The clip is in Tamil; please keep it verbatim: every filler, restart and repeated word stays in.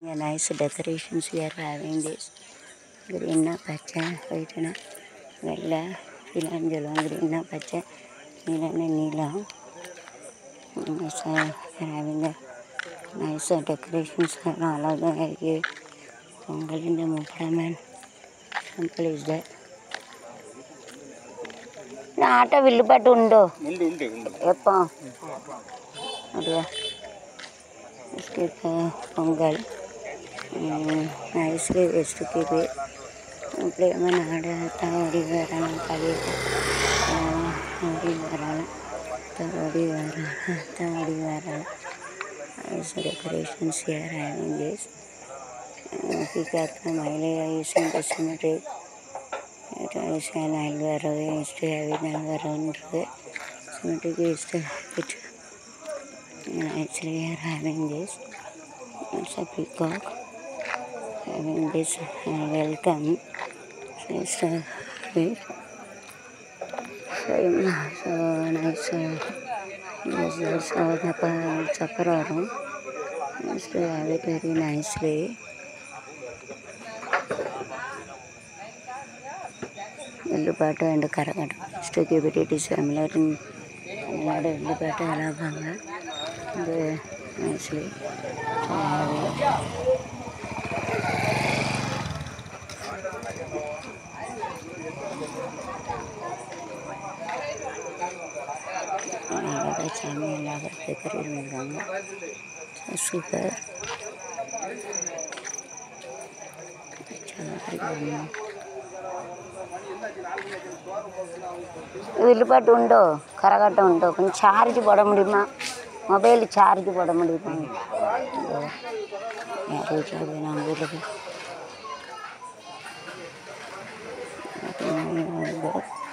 Yeah, nice decorations we are having this. Green pacha, white na, vella, ilan jalan green pacha, ilan nila. So we are having the nice decorations and all of them here. Pongal in the Mupraman temple is there. Naata villupat undo. Undu undu undu. Eppa. Adiya. Iske pongal. Nicely is to keep it. Play man ada tawari varana kali. Tawari varana. Tawari varana. Tawari varana. Nice decorations here having this. Peacock Maile is in the cemetery. It is an Alvaro is to have it around the cemetery is to have it. Actually, we are having this. It's a peacock. Having this uh, welcome. So it's a bit. So, so nice. Uh, yes, there's a chaparro. It's to have it very nicely. Illupata and Karakata. To keep it, it is similar in another Illupata Alabama. And nicely. So have it. Another channel, another decorating. So super. வில்லுப்பாட்டு உண்டோ கரகாட்டம் உண்டோ கொஞ்சம் சார்ஜ் போட முடியுமா மொபைல் சார்ஜ் போட முடியுமா யார் வீட்டில் போய் நான் வீட்டில் போய்